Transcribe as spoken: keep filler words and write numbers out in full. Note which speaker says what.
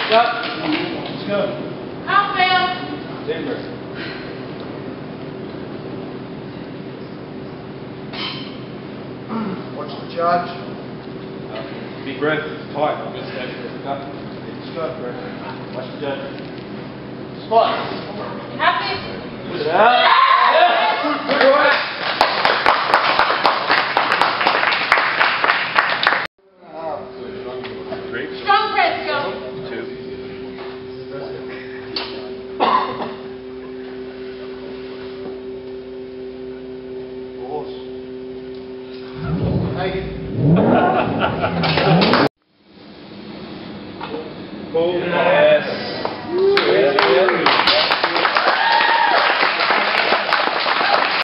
Speaker 1: Stop. Let's go.
Speaker 2: Count, Fion.
Speaker 1: Timber.
Speaker 3: Watch the charge.
Speaker 1: Uh, big breath. Tight. Good step. Cut. Stop. Breath. Watch the judge. Spot.
Speaker 2: Happy?
Speaker 1: Push it out. Yeah. Good work. Three.
Speaker 2: Strong press, go.
Speaker 1: Two.
Speaker 3: Four. Eight.